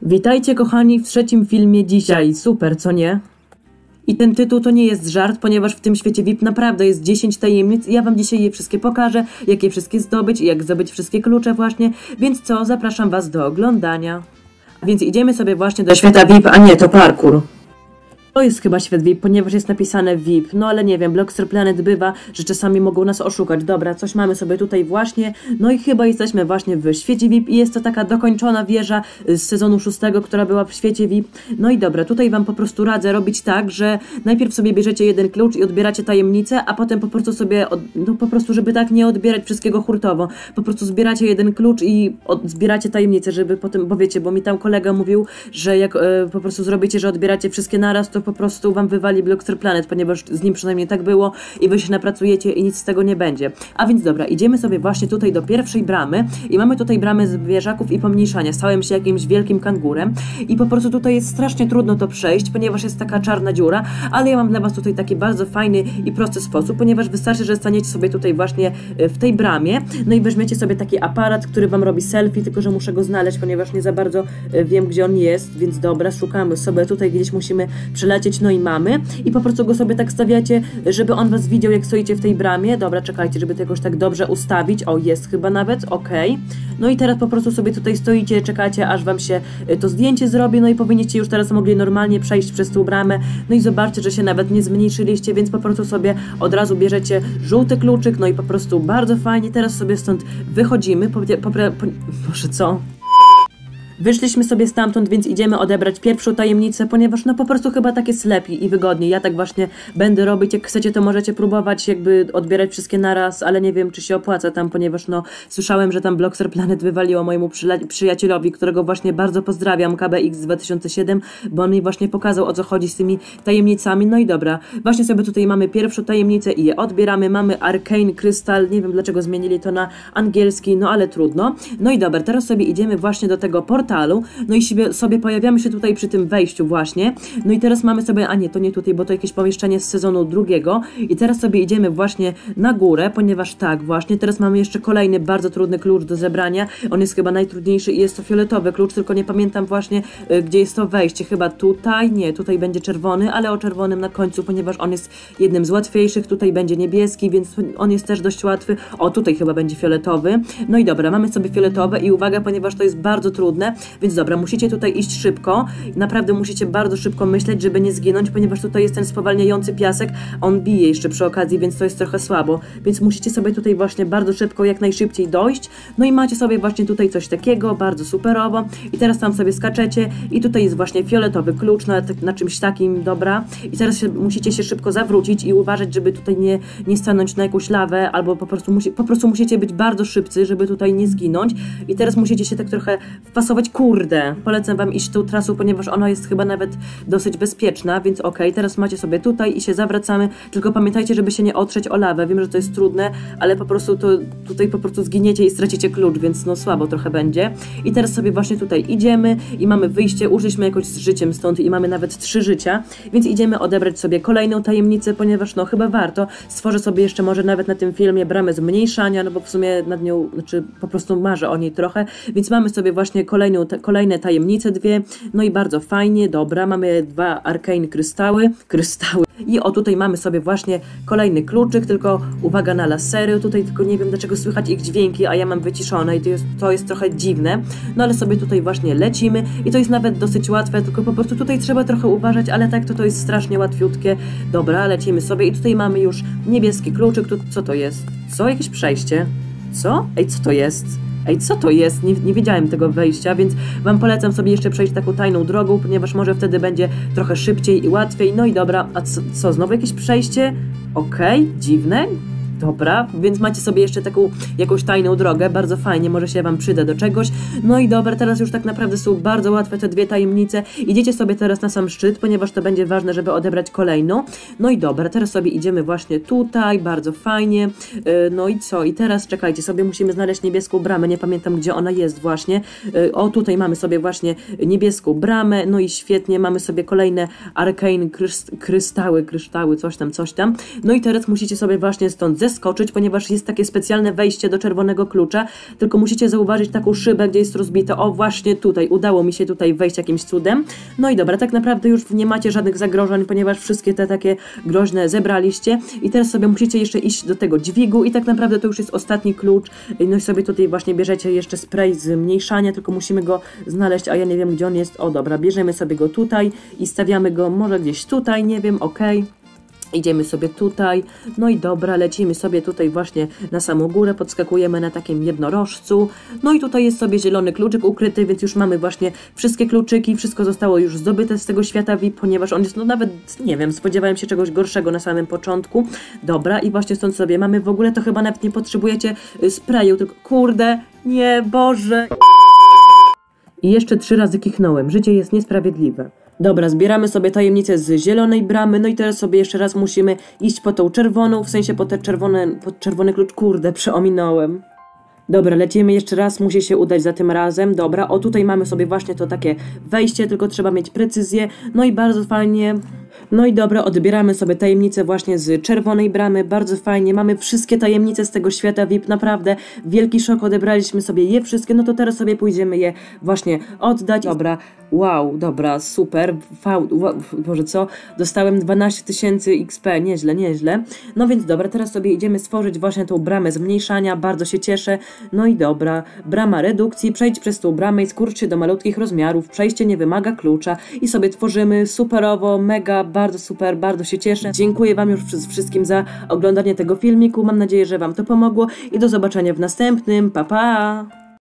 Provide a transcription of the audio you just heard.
Witajcie kochani w trzecim filmie dzisiaj. Super, co nie? I ten tytuł to nie jest żart, ponieważ w tym świecie VIP naprawdę jest 10 tajemnic i ja wam dzisiaj je wszystkie pokażę, jak je wszystkie zdobyć i jak zdobyć wszystkie klucze właśnie. Więc co, zapraszam was do oglądania. Więc idziemy sobie właśnie do świata VIP, a nie, to parkour. To jest chyba świat VIP, ponieważ jest napisane VIP, no ale nie wiem, Blockster Planet bywa, że czasami mogą nas oszukać. Dobra, coś mamy sobie tutaj właśnie, no i chyba jesteśmy właśnie w świecie VIP i jest to taka dokończona wieża z sezonu 6, która była w świecie VIP. No i dobra, tutaj wam po prostu radzę robić tak, że najpierw sobie bierzecie jeden klucz i odbieracie tajemnicę, a potem po prostu sobie, no po prostu, żeby tak nie odbierać wszystkiego hurtowo, po prostu zbieracie jeden klucz i zbieracie tajemnicę, żeby potem, bo wiecie, bo mi tam kolega mówił, że jak po prostu zrobicie, że odbieracie wszystkie naraz, to po prostu wam wywali Blockster Planet, ponieważ z nim przynajmniej tak było i wy się napracujecie i nic z tego nie będzie. A więc dobra, idziemy sobie właśnie tutaj do pierwszej bramy i mamy tutaj bramę z wieżaków i pomniejszania. Stałem się jakimś wielkim kangurem i po prostu tutaj jest strasznie trudno to przejść, ponieważ jest taka czarna dziura, ale ja mam dla was tutaj taki bardzo fajny i prosty sposób, ponieważ wystarczy, że staniecie sobie tutaj właśnie w tej bramie, no i weźmiecie sobie taki aparat, który wam robi selfie, tylko że muszę go znaleźć, ponieważ nie za bardzo wiem, gdzie on jest, więc dobra, szukamy sobie tutaj, gdzieś musimy przelecieć. No i mamy. I po prostu go sobie tak stawiacie, żeby on was widział, jak stoicie w tej bramie. Dobra, czekajcie, żeby to jakoś tak dobrze ustawić. O, jest chyba nawet, okej. No i teraz po prostu sobie tutaj stoicie, czekacie, aż wam się to zdjęcie zrobi, no i powinniście już teraz mogli normalnie przejść przez tą bramę. No i zobaczcie, że się nawet nie zmniejszyliście, więc po prostu sobie od razu bierzecie żółty kluczyk, no i po prostu bardzo fajnie. Teraz sobie stąd wychodzimy. Boże, co? Wyszliśmy sobie stamtąd, więc idziemy odebrać pierwszą tajemnicę, ponieważ no po prostu chyba tak jest lepiej i wygodniej. Ja tak właśnie będę robić. Jak chcecie, to możecie próbować jakby odbierać wszystkie naraz, ale nie wiem, czy się opłaca tam, ponieważ no słyszałem, że tam Blockster Planet wywaliło mojemu przyjacielowi, którego właśnie bardzo pozdrawiam, KBX 2007, bo on mi właśnie pokazał, o co chodzi z tymi tajemnicami. No i dobra, właśnie sobie tutaj mamy pierwszą tajemnicę i je odbieramy. Mamy Arcane Crystal, nie wiem dlaczego zmienili to na angielski, no ale trudno. No i dobra, teraz sobie idziemy właśnie do tego portalu. No i sobie pojawiamy się tutaj przy tym wejściu właśnie. No i teraz mamy sobie, a nie, to nie tutaj, bo to jakieś pomieszczenie z sezonu 2. I teraz sobie idziemy właśnie na górę, ponieważ tak właśnie, teraz mamy jeszcze kolejny bardzo trudny klucz do zebrania. On jest chyba najtrudniejszy i jest to fioletowy klucz, tylko nie pamiętam właśnie, gdzie jest to wejście. Chyba tutaj, nie, tutaj będzie czerwony, ale o czerwonym na końcu, ponieważ on jest jednym z łatwiejszych. Tutaj będzie niebieski, więc on jest też dość łatwy. O, tutaj chyba będzie fioletowy. No i dobra, mamy sobie fioletowe i uwaga, ponieważ to jest bardzo trudne. Więc dobra, musicie tutaj iść szybko, naprawdę musicie bardzo szybko myśleć, żeby nie zginąć, ponieważ tutaj jest ten spowalniający piasek, on bije jeszcze przy okazji, więc to jest trochę słabo, więc musicie sobie tutaj właśnie bardzo szybko, jak najszybciej dojść, no i macie sobie właśnie tutaj coś takiego, bardzo superowo i teraz tam sobie skaczecie i tutaj jest właśnie fioletowy klucz na czymś takim, dobra, i teraz musicie się szybko zawrócić i uważać, żeby tutaj nie stanąć na jakąś lawę, albo po prostu musicie być bardzo szybcy, żeby tutaj nie zginąć i teraz musicie się tak trochę wpasować. Kurde, polecam wam iść tą trasą, ponieważ ona jest chyba nawet dosyć bezpieczna, więc okej, teraz macie sobie tutaj i się zawracamy, tylko pamiętajcie, żeby się nie otrzeć o lawę, wiem, że to jest trudne, ale po prostu tutaj po prostu zginiecie i stracicie klucz, więc no słabo trochę będzie. I teraz sobie właśnie tutaj idziemy i mamy wyjście, użyliśmy jakoś z życiem stąd i mamy nawet 3 życia, więc idziemy odebrać sobie kolejną tajemnicę, ponieważ no chyba warto, stworzę sobie jeszcze może nawet na tym filmie bramę zmniejszania, no bo w sumie nad nią, znaczy po prostu marzę o niej trochę, więc mamy sobie właśnie kolejne tajemnice 2, no i bardzo fajnie, dobra, mamy 2 Arcane kryształy i o tutaj mamy sobie właśnie kolejny kluczyk, tylko uwaga na lasery, tutaj tylko nie wiem dlaczego słychać ich dźwięki, a ja mam wyciszone i to jest trochę dziwne, no ale sobie tutaj właśnie lecimy i to jest nawet dosyć łatwe, tylko po prostu tutaj trzeba trochę uważać, ale tak to jest strasznie łatwiutkie, dobra, lecimy sobie i tutaj mamy już niebieski kluczyk, co to jest? Co? Jakieś przejście? Co? Ej, co to jest? Ej, co to jest? Nie wiedziałem tego wejścia, więc wam polecam sobie jeszcze przejść taką tajną drogą, ponieważ może wtedy będzie trochę szybciej i łatwiej. No i dobra, a co znowu jakieś przejście? Okej, dziwne. Dobra, więc macie sobie jeszcze taką jakąś tajną drogę, bardzo fajnie, może się wam przyda do czegoś. No i dobra, teraz już tak naprawdę są bardzo łatwe te 2 tajemnice. Idziecie sobie teraz na sam szczyt, ponieważ to będzie ważne, żeby odebrać kolejną. No i dobra, teraz sobie idziemy właśnie tutaj, bardzo fajnie. No i co? I teraz czekajcie, sobie musimy znaleźć niebieską bramę, nie pamiętam gdzie ona jest właśnie. O, tutaj mamy sobie właśnie niebieską bramę, no i świetnie, mamy sobie kolejne Arcane kryształy, coś tam. No i teraz musicie sobie właśnie stąd przeskoczyć, ponieważ jest takie specjalne wejście do czerwonego klucza, tylko musicie zauważyć taką szybę, gdzie jest rozbite. O, właśnie tutaj, udało mi się tutaj wejść jakimś cudem. No i dobra, tak naprawdę już nie macie żadnych zagrożeń, ponieważ wszystkie te takie groźne zebraliście i teraz sobie musicie jeszcze iść do tego dźwigu i tak naprawdę to już jest ostatni klucz. No i sobie tutaj właśnie bierzecie jeszcze spray zmniejszania, tylko musimy go znaleźć, a ja nie wiem, gdzie on jest. O, dobra, bierzemy sobie go tutaj i stawiamy go może gdzieś tutaj, nie wiem, okej. Idziemy sobie tutaj, no i dobra, lecimy sobie tutaj właśnie na samą górę, podskakujemy na takim jednorożcu, no i tutaj jest sobie zielony kluczyk ukryty, więc już mamy właśnie wszystkie kluczyki, wszystko zostało już zdobyte z tego świata VIP, ponieważ on jest, no nawet, nie wiem, spodziewałem się czegoś gorszego na samym początku. Dobra, i właśnie stąd sobie mamy, w ogóle to chyba nawet nie potrzebujecie sprayu, tylko kurde, nie, Boże. I jeszcze 3 razy kichnąłem, życie jest niesprawiedliwe. Dobra, zbieramy sobie tajemnicę z zielonej bramy, no i teraz sobie jeszcze raz musimy iść po tą czerwoną, w sensie po czerwony klucz, kurde, przeominąłem. Dobra, lecimy jeszcze raz, musi się udać za tym razem, dobra, o tutaj mamy sobie właśnie to takie wejście, tylko trzeba mieć precyzję, no i bardzo fajnie. No i dobra, odbieramy sobie tajemnicę właśnie z czerwonej bramy, bardzo fajnie, mamy wszystkie tajemnice z tego świata VIP, naprawdę wielki szok, odebraliśmy sobie je wszystkie, no to teraz sobie pójdziemy je właśnie oddać. Dobra, wow, dobra, super, Boże co, dostałem 12 000 XP, nieźle, nieźle. No więc dobra, teraz sobie idziemy stworzyć właśnie tą bramę zmniejszania, bardzo się cieszę. No i dobra, brama redukcji, przejdź przez tą bramę i skurcz się do malutkich rozmiarów, przejście nie wymaga klucza i sobie tworzymy superowo, mega, bardzo super, bardzo się cieszę. Dziękuję Wam już wszystkim za oglądanie tego filmiku, mam nadzieję, że Wam to pomogło i do zobaczenia w następnym, pa pa!